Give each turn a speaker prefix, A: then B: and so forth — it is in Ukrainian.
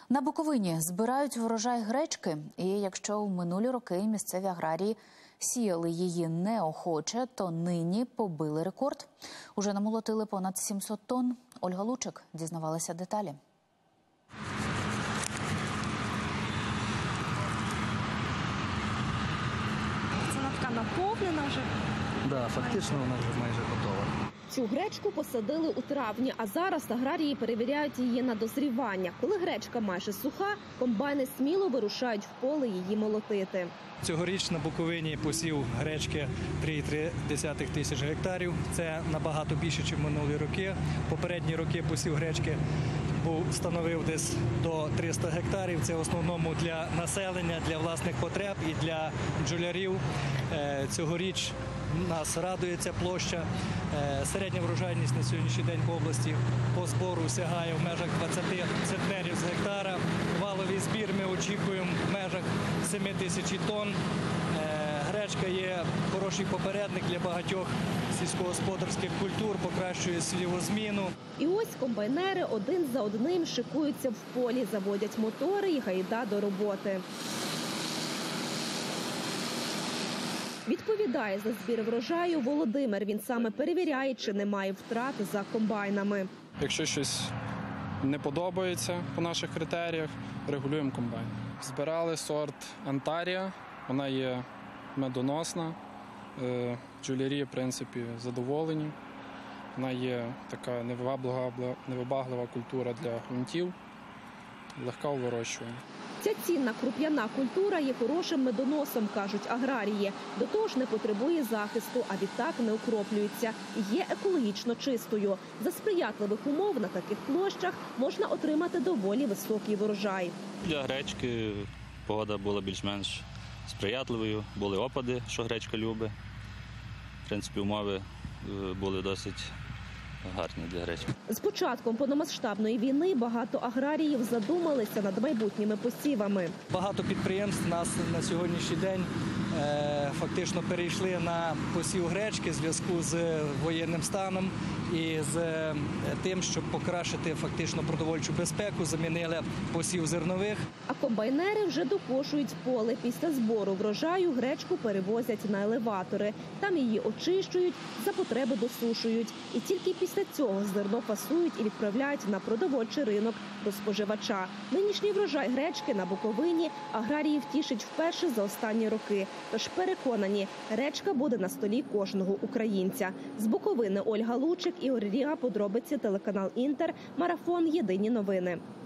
A: На Буковині збирають врожай гречки, і якщо в минулі роки місцеві аграрії сіяли її неохоче, то нині побили рекорд. Уже намолотили понад 700 тонн. Ольга Лучик дізнавалася деталі.
B: Вона така наповнена вже?
C: Так, фактично вона вже майже готова.
B: Цю гречку посадили у травні, а зараз аграрії перевіряють її на дозрівання. Коли гречка майже суха, комбайни сміло вирушають в поле її молотити.
D: Цьогоріч на Буковині посів гречки 3,3 тисяч гектарів. Це набагато більше, ніж в минулі роки. Попередні роки посів гречки становив десь до 300 гектарів. Це в основному для населення, для власних потреб і для бджолярів. Цьогоріч нас радує ця площа. Середня врожайність на сьогоднішній день в області по збору сягає в межах 20 центнерів з гектара. Валовий збір ми очікуємо в межах 7 тисяч тонн. Гречка є хороший попередник для багатьох сільськогосподарських культур, покращує сівозміну.
B: І ось комбайнери один за одним шикуються в полі, заводять мотори і гайда до роботи. Відповідає за збір врожаю Володимир. Він саме перевіряє, чи немає втрат за комбайнами.
E: Якщо щось не подобається по наших критеріях, регулюємо комбайн. Збирали сорт Антарія, вона є медоносна, бджолярі, в принципі, задоволені. Вона є така невибаглива культура для ґрунтів, легка у вирощуванні.
B: Ця цінна круп'яна культура є хорошим медоносом, кажуть аграрії. До того ж не потребує захисту, а відтак не окроплюється. І є екологічно чистою. За сприятливих умов на таких площах можна отримати доволі високий врожай.
F: Для гречки погода була більш-менш сприятливою, були опади, що гречка любить. В принципі, умови були досить гарні для гречки.
B: З початком повномасштабної війни багато аграріїв задумалися над майбутніми посівами.
D: Багато підприємств нас на сьогоднішній день фактично перейшли на посів гречки в зв'язку з воєнним станом і з тим, щоб покращити фактично продовольчу безпеку, замінили посів зернових.
B: А комбайнери вже докошують поле. Після збору врожаю гречку перевозять на елеватори. Там її очищують, за потреби досушують. І тільки після цього зерно фасують і відправляють на продовольчий ринок до споживача. Нинішній врожай гречки на Буковині аграріїв тішить вперше за останні роки. Тож переконані, гречка буде на столі кожного українця. З Буковини Ольга Лучик, Ігор Ріга, подробиці, телеканал Інтер, марафон «Єдині новини».